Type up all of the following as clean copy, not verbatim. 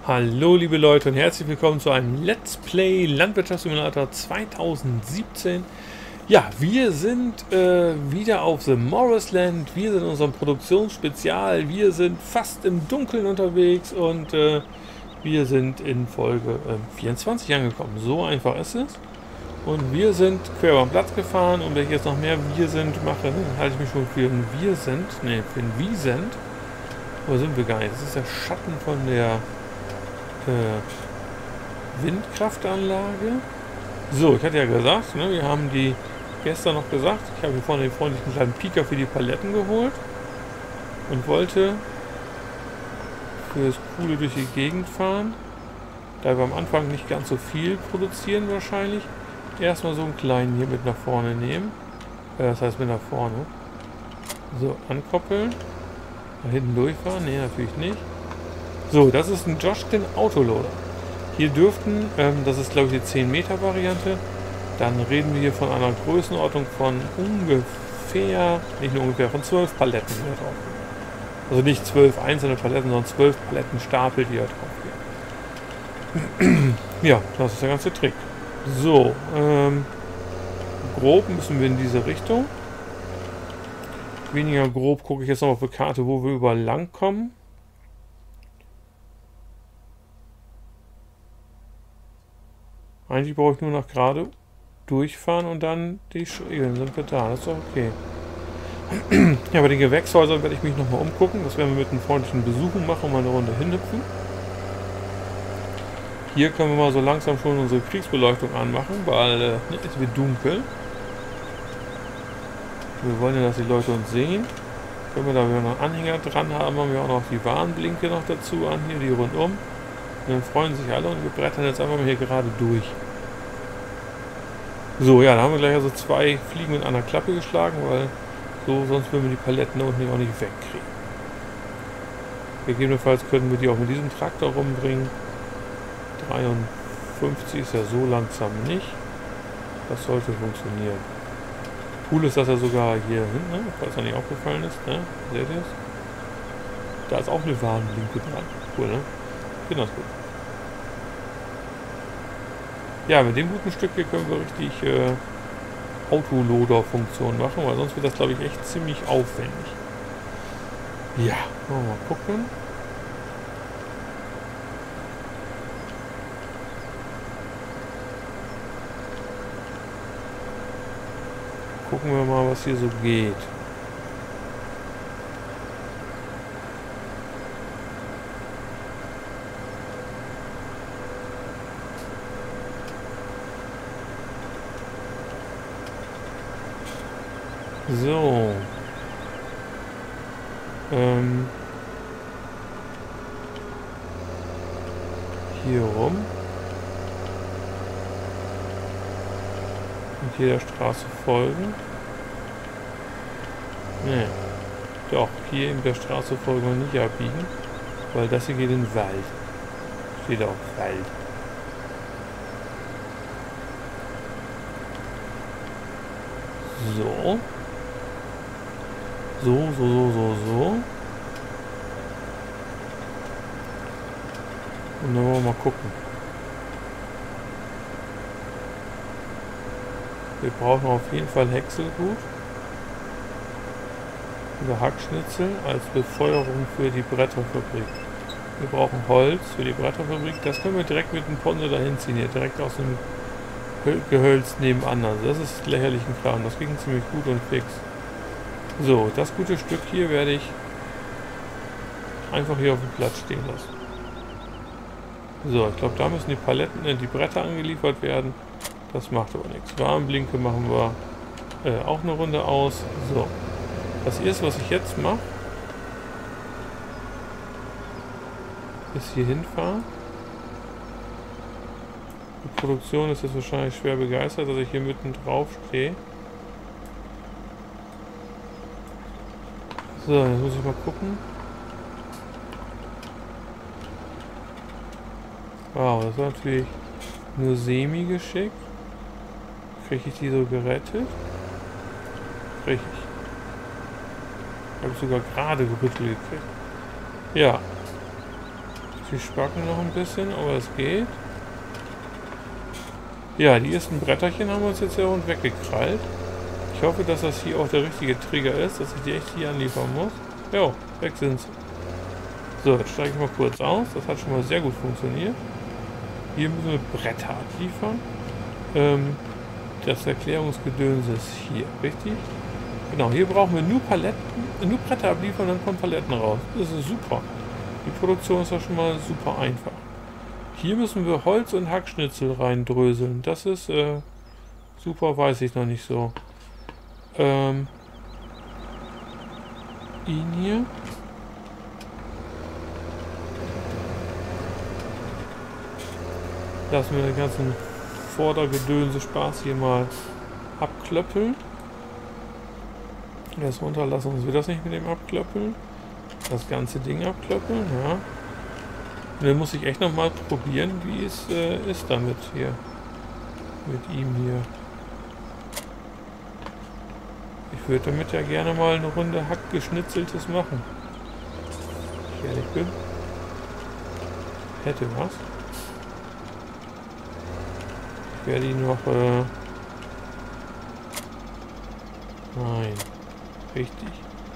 Hallo liebe Leute und herzlich willkommen zu einem Let's Play Landwirtschaftssimulator 2017. Ja, wir sind wieder auf The Morrisland, wir sind in unserem Produktionsspezial, wir sind fast im Dunkeln unterwegs und wir sind in Folge 24 angekommen. So einfach ist es. Und wir sind quer über den Platz gefahren und wenn ich jetzt noch mehr Wir sind mache, halte ich mich schon für ein Wir sind, ne, für ein Wie sind. Wo sind wir gar nicht? Das ist der Schatten von der Windkraftanlage. So, ich hatte ja gesagt, ne, wir haben die gestern noch gesagt, ich habe mir vorne den freundlichen kleinen Pieker für die Paletten geholt und wollte für das Coole durch die Gegend fahren. Da wir am Anfang nicht ganz so viel produzieren wahrscheinlich, erstmal so einen kleinen hier mit nach vorne nehmen. Das heißt mit nach vorne. So, ankoppeln. Da hinten durchfahren? Ne, natürlich nicht. So, das ist ein Joshkin Autoloader. Hier dürften, das ist glaube ich die 10 Meter Variante, dann reden wir hier von einer Größenordnung von ungefähr, nicht nur ungefähr, von 12 Paletten, die da drauf gehen. Also nicht 12 einzelne Paletten, sondern 12 Palettenstapel, die da drauf gehen. Ja, das ist der ganze Trick. So, grob müssen wir in diese Richtung. Weniger grob gucke ich jetzt noch auf die Karte, wo wir überall lang kommen. Eigentlich brauche ich nur noch gerade durchfahren und dann die Schrägen sind wir da. Das ist doch okay. Ja, bei den Gewächshäusern werde ich mich nochmal umgucken. Das werden wir mit einem freundlichen Besuchen machen und mal eine Runde hinhüpfen. Hier können wir mal so langsam schon unsere Kriegsbeleuchtung anmachen, weil es wird dunkel. Wir wollen ja, dass die Leute uns sehen. Können wir da wieder noch einen Anhänger dran haben, haben wir auch noch die Warnblinke noch dazu an, hier die rundum. Und dann freuen sich alle und wir brettern jetzt einfach mal hier gerade durch. So, ja, da haben wir gleich also 2 Fliegen mit einer Klappe geschlagen, weil so sonst würden wir die Paletten da unten auch nicht wegkriegen. Gegebenenfalls könnten wir die auch mit diesem Traktor rumbringen. 53 ist ja so langsam nicht. Das sollte funktionieren. Cool ist, dass er sogar hier hinten, ne, falls er nicht aufgefallen ist, ne? Seht ihr es? Da ist auch eine Warnblinke dran. Cool, ne? Ich finde das gut. Ja, mit dem guten Stück hier können wir richtig Autoloader-Funktion machen, weil sonst wird das, glaube ich, echt ziemlich aufwendig. Ja, wollen wir mal gucken. Gucken wir mal, was hier so geht. So. Hier rum. Und hier der Straße folgen. Ne. Doch, hier in der Straße folgen wir nicht abbiegen. Weil das hier geht in den Wald. Steht auch Wald. So. So. Und dann wollen wir mal gucken. Wir brauchen auf jeden Fall Häckselgut. Oder Hackschnitzel als Befeuerung für die Bretterfabrik. Wir brauchen Holz für die Bretterfabrik. Das können wir direkt mit dem Ponte dahin ziehen. Hier direkt aus dem Gehölz nebenan. Also das ist lächerlich ein Kram. Das ging ziemlich gut und fix. So, das gute Stück hier werde ich einfach hier auf dem Platz stehen lassen. So, ich glaube, da müssen die Paletten, die Bretter angeliefert werden. Das macht aber nichts. Warnblinke machen wir auch eine Runde aus. So, das erste, was ich jetzt mache, ist hier hinfahren. Die Produktion ist jetzt wahrscheinlich schwer begeistert, dass ich hier mitten drauf stehe. So, jetzt muss ich mal gucken. Wow, das war natürlich nur semi-geschickt. Kriege ich die so gerettet? Kriege ich. Habe ich sogar gerade gerüttelt gekriegt. Ja. Die spacken noch ein bisschen, aber es geht. Ja, die ersten Bretterchen haben wir uns jetzt hier rund weggekrallt. Ich hoffe, dass das hier auch der richtige Trigger ist, dass ich die echt hier anliefern muss. Jo, weg sind sie. So, jetzt steige ich mal kurz aus. Das hat schon mal sehr gut funktioniert. Hier müssen wir Bretter abliefern. Das Erklärungsgedöns ist hier, richtig? Genau, hier brauchen wir nur Bretter abliefern, dann kommen Paletten raus. Das ist super. Die Produktion ist ja schon mal super einfach. Hier müssen wir Holz und Hackschnitzel reindröseln. Das ist super, weiß ich noch nicht so. Ihn hier. Lassen wir den ganzen Vordergedönse Spaß hier mal abklöppeln. Erst runter lassen uns wir das nicht mit dem abklöppeln. Das ganze Ding abklöppeln, ja. Und dann muss ich echt nochmal probieren, wie es ist damit hier. Mit ihm hier. Ich würde damit ja gerne mal eine Runde Hackgeschnitzeltes machen. Ich ehrlich bin. Hätte was. Ich werde ihn noch... Nein. Richtig.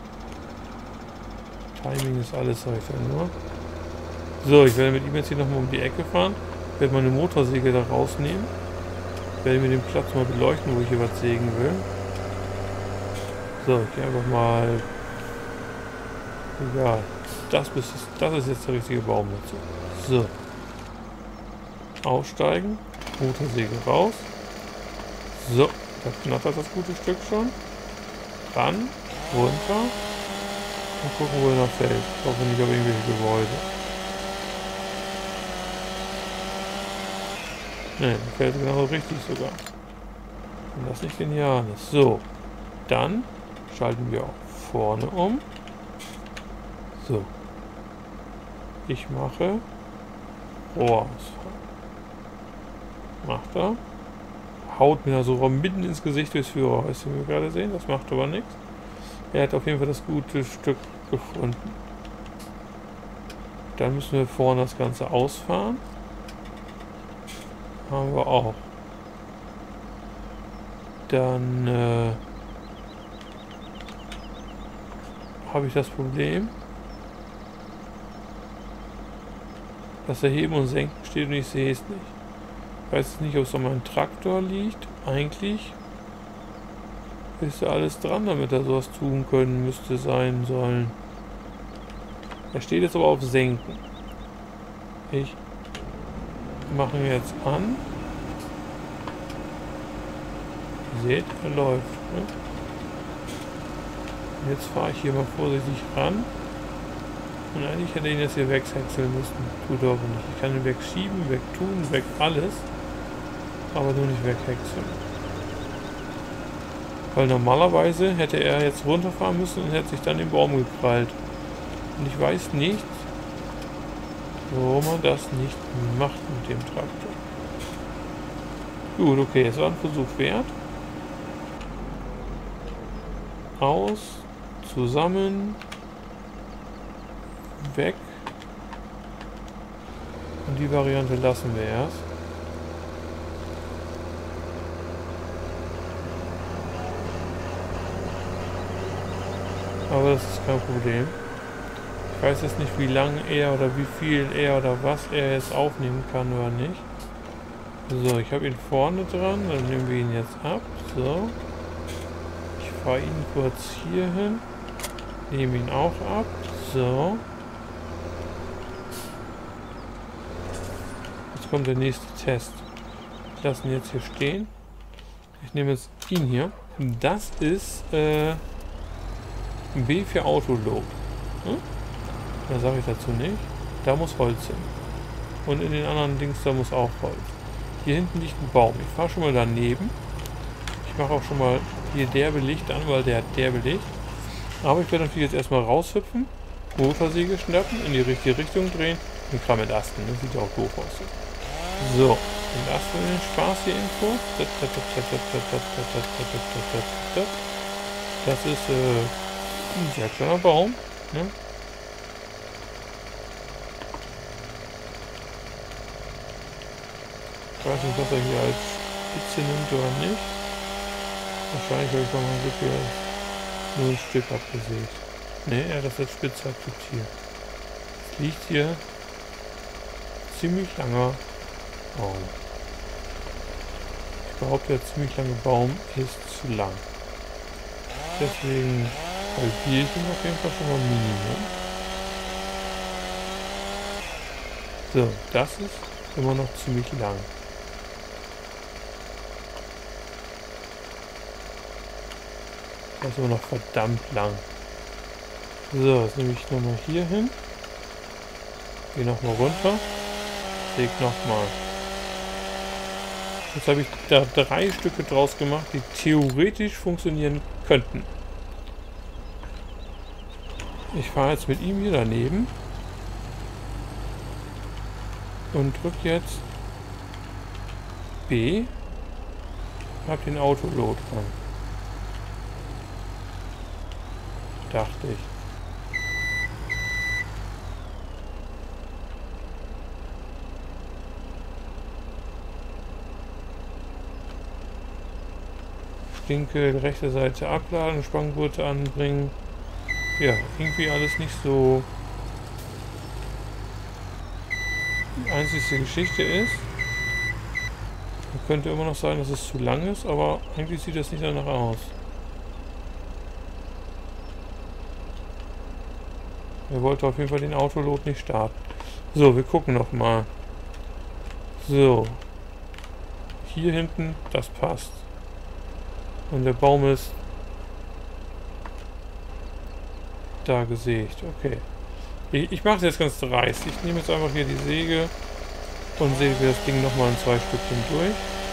Timing ist alles, sag ich dann nur. So, ich werde mit ihm jetzt hier nochmal um die Ecke fahren. Ich werde meine Motorsäge da rausnehmen. Ich werde mir den Platz mal beleuchten, wo ich hier was sägen will. So, ich gehe einfach mal... Egal. Das ist jetzt der richtige Baum dazu. So. Aussteigen. Motorsäge raus. So, da knattert das gute Stück schon. Ran, runter. Und gucken, wo er noch fällt. Ich hoffe nicht auf irgendwelche Gebäude. Ne, fällt genau richtig sogar. Wenn das nicht genial ist. So, dann schalten wir auch vorne um. So. Ich mache Rohrausfall. Macht er. Haut mir da so mitten ins Gesicht durchs Führerhäuschen, wie wir gerade sehen. Das macht aber nichts. Er hat auf jeden Fall das gute Stück gefunden. Dann müssen wir vorne das Ganze ausfahren. Haben wir auch. Dann habe ich das Problem, dass er Heben und Senken steht und ich sehe es nicht. Ich weiß jetzt nicht, ob es an meinem Traktor liegt. Eigentlich ist ja alles dran, damit er sowas tun können müsste, sein sollen. Er steht jetzt aber auf Senken. Ich mache ihn jetzt an. Ihr seht, er läuft. Ne? Jetzt fahre ich hier mal vorsichtig ran. Und eigentlich hätte ich ihn jetzt hier weghäckseln müssen. Tut aber nicht. Ich kann ihn wegschieben, wegtun, weg alles. Aber nur nicht weghäckseln. Weil normalerweise hätte er jetzt runterfahren müssen und hätte sich dann den Baum gekrallt. Und ich weiß nicht, warum man das nicht macht mit dem Traktor. Gut, okay, es war ein Versuch wert. Aus, zusammen, weg. Und die Variante lassen wir erst. Aber das ist kein Problem. Ich weiß jetzt nicht, wie lang er oder wie viel er oder was er jetzt aufnehmen kann oder nicht. So, ich habe ihn vorne dran, dann nehmen wir ihn jetzt ab. So. Ich fahre ihn kurz hier hin. Nehme ihn auch ab. So. Jetzt kommt der nächste Test. Ich lasse ihn jetzt hier stehen. Ich nehme jetzt ihn hier. Das ist B für Autolob. Hm? Da sage ich dazu nicht. Da muss Holz hin. Und in den anderen Dings, da muss auch Holz. Hier hinten liegt ein Baum. Ich fahre schon mal daneben. Ich mache auch schon mal hier derbe Licht an, weil der hat derbe Licht. Aber ich werde natürlich jetzt erstmal raushüpfen, Motorsäge schnappen, in die richtige Richtung drehen und kram mit Asten. Das sieht ja auch doof aus. So, und Asten in den Spaß hier irgendwo. Das ist ein sehr kleiner Baum. Ne? weiß nicht, was er hier als Spitze nimmt oder nicht. Wahrscheinlich habe ich mal so viel nur ein Stück abgesägt. Ne, er hat das als Spitze akzeptiert. Es liegt hier ziemlich langer Baum. Ich behaupte, der ziemlich lange Baum ist zu lang. Deswegen halbiere ich ihn auf jeden Fall schon mal Minimum. So, das ist immer noch ziemlich lang. Das ist immer noch verdammt lang. So, jetzt nehme ich nochmal hier hin. Gehe nochmal runter. Säge nochmal. Jetzt habe ich da 3 Stücke draus gemacht, die theoretisch funktionieren könnten. Ich fahre jetzt mit ihm hier daneben. Und drücke jetzt B. Habe den Autolot dran. Dachte ich. Winkel, rechte Seite abladen, Spanngurte anbringen. Ja, irgendwie alles nicht so. Die einzige Geschichte ist, könnte immer noch sein, dass es zu lang ist, aber eigentlich sieht das nicht danach aus. Er wollte auf jeden Fall den Autolot nicht starten. So, wir gucken nochmal. So. Hier hinten, das passt. Und der Baum ist da gesägt. Okay. Ich mache es jetzt ganz dreist. Ich nehme jetzt einfach hier die Säge und säge das Ding nochmal in 2 Stückchen durch.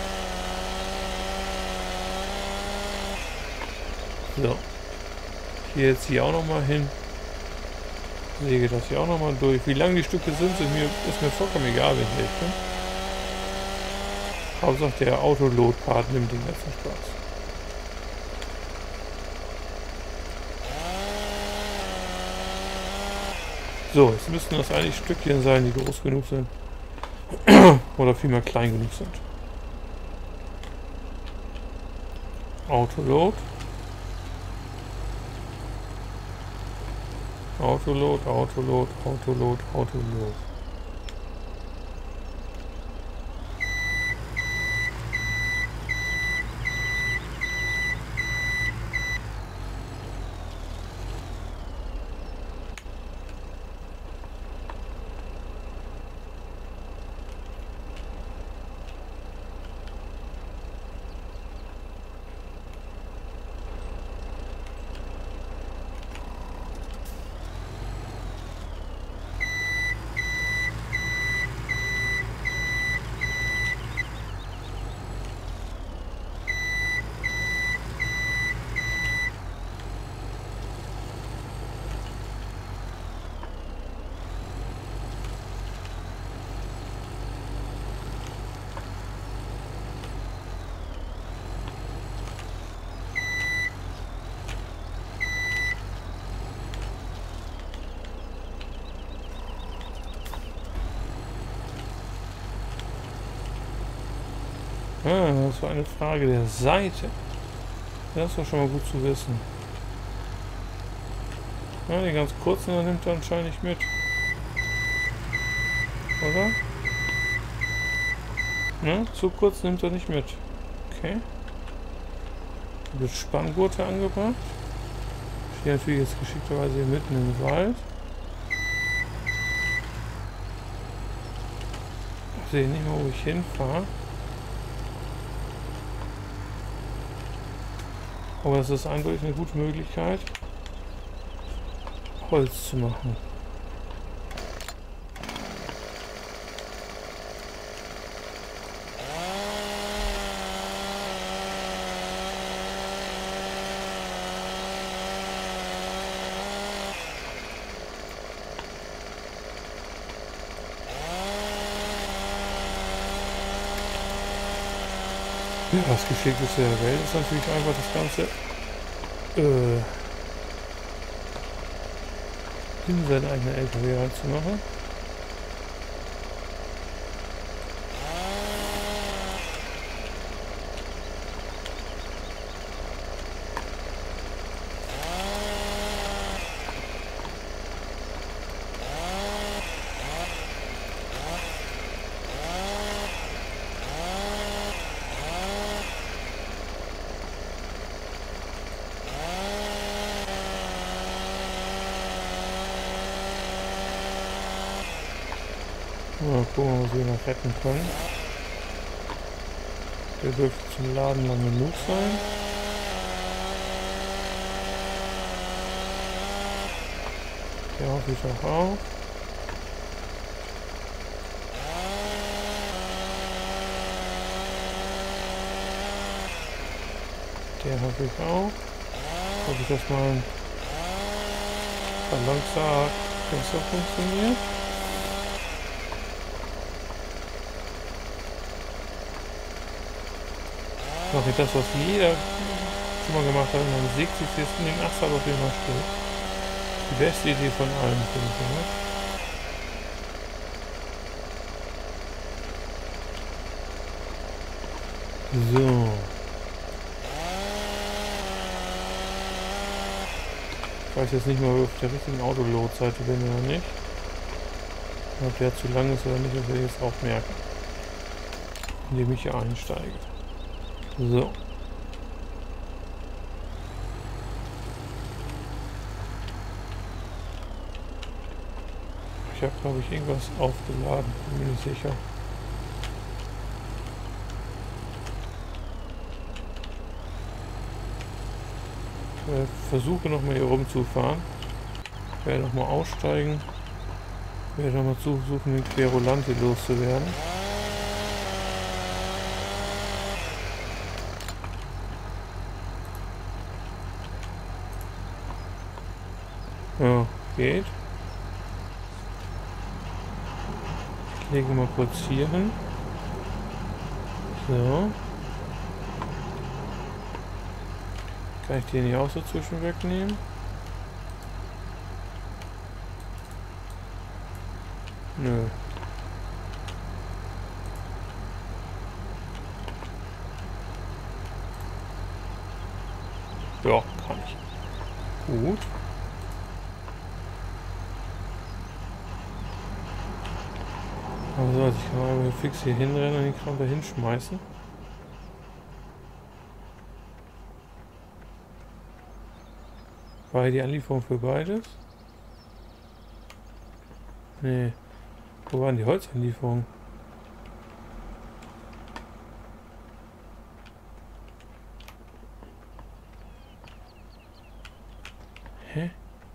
So. Hier jetzt hier auch nochmal hin. Säge das hier auch nochmal durch. Wie lang die Stücke sind, ist mir vollkommen egal, wenn ich ehrlich bin. Hauptsache der Autolot-Part nimmt den ganzen Spaß. So, jetzt müssten das eigentlich Stückchen sein, die groß genug sind. Oder vielmehr klein genug sind. Autolot. Autolot, Autolot, Autolot, Autolot. Ah, das war eine Frage der Seite. Das war schon mal gut zu wissen. Ja, die ganz kurzen nimmt er anscheinend nicht mit. Oder? Ne? Zu kurz nimmt er nicht mit. Okay. Wird Spanngurte angebracht. Ich stehe natürlich jetzt geschickterweise hier mitten im Wald. Ich sehe nicht mal, wo ich hinfahre. Aber es ist eindeutig eine gute Möglichkeit, Holz zu machen. Ja, das Geschickteste der Welt ist natürlich einfach das Ganze in seinen eigenen LKW reinzumachen. Mal gucken, was wir noch retten können. Der dürfte zum Laden lang genug sein. Der hoffe ich auch auf. Der hoffe ich auch. Hoffe ich, dass mein Balancer besser funktioniert. Mache ich das, was jeder schon mal gemacht hat, und dann sägt sich jetzt in den Ast, aber auf jeden Fall steht. Die beste Idee von allen, finde ich, ne? So. Ich weiß jetzt nicht mal, ob ich auf der richtigen Autoload-Seite bin oder nicht. Ob der zu lang ist oder nicht, das werde ich jetzt auch merken. Indem ich hier einsteige. So. Ich habe, glaube ich, irgendwas aufgeladen. Bin mir nicht sicher. Ich versuche nochmal hier rumzufahren. Ich werde nochmal aussteigen. Ich werde nochmal versuchen, den Querulante loszuwerden. Ja, geht. Ich lege mal kurz hier hin. So. Kann ich den hier auch so zwischen wegnehmen? Nö. Ja, kann ich. Gut. Also, ich kann mal fix hier hinrennen und den Kram da hinschmeißen. War hier die Anlieferung für beides? Nee. Wo waren die Holzanlieferungen? Hä?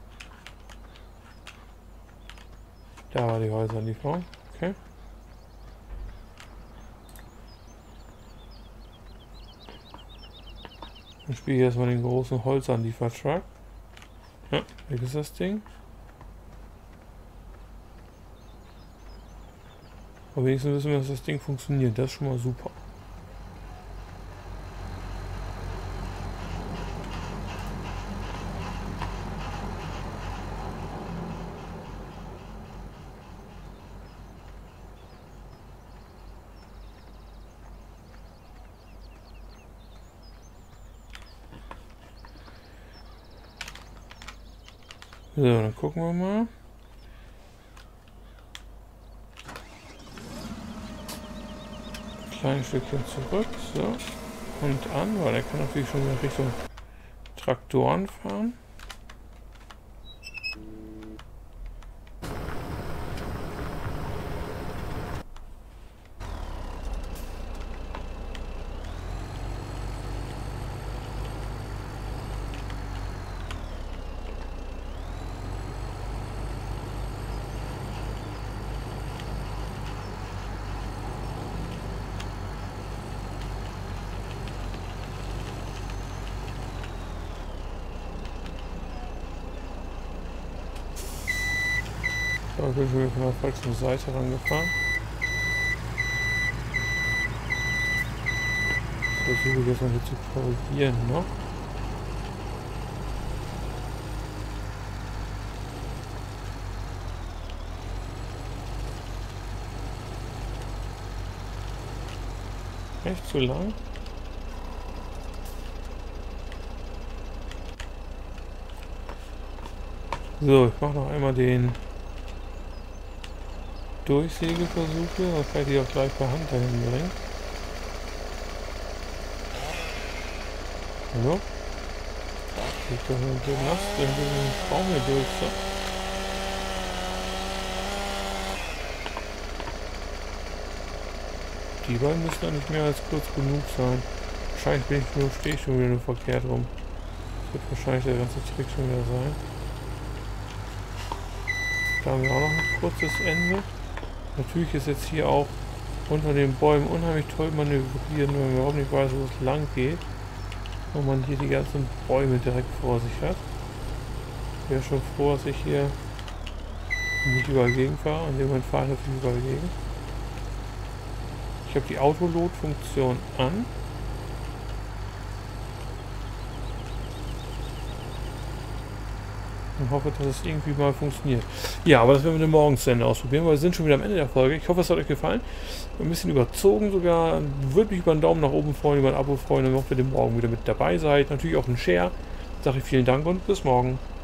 Da war die Holzanlieferung. Okay. Dann spiele ich erstmal den großen Holzanliefertruck. Ja, weg ist das Ding. Aber wenigstens wissen wir, dass das Ding funktioniert. Das ist schon mal super. So, dann gucken wir mal. Kleines Stückchen zurück, so. Und an, weil er kann natürlich schon in Richtung Traktoren fahren. Da bin ich schon von der falschen Seite rangefahren. Das versuche ich jetzt mal hier zu korrigieren noch. Echt zu lang? So, ich mache noch einmal den Durchsägeversuche, dann kann ich die auch gleich per Hand dahin bringen. Hallo? Ich kann den Last den Baum hier durch. So. die beiden müssen eigentlich mehr als kurz genug sein. Wahrscheinlich stehe ich schon wieder nur verkehrt rum. Das wird wahrscheinlich der ganze Trick schon wieder sein. Da haben wir auch noch ein kurzes Ende. Natürlich ist jetzt hier auch unter den Bäumen unheimlich toll manövrieren, wenn man überhaupt nicht weiß, wo es lang geht. Und man hier die ganzen Bäume direkt vor sich hat. Ich wäre schon froh, dass ich hier nicht überall gegenfahre. An dem Moment fahre ich natürlich überall gegen. Ich habe die Autolot-Funktion an. Und hoffe, dass es irgendwie mal funktioniert. Ja, aber das werden wir dann morgens dann ausprobieren, weil wir sind schon wieder am Ende der Folge. Ich hoffe, es hat euch gefallen. Ein bisschen überzogen sogar. Würde mich über einen Daumen nach oben freuen, über ein Abo freuen, und auch wenn ihr morgen wieder mit dabei seid. Natürlich auch ein Share. Sage ich vielen Dank und bis morgen.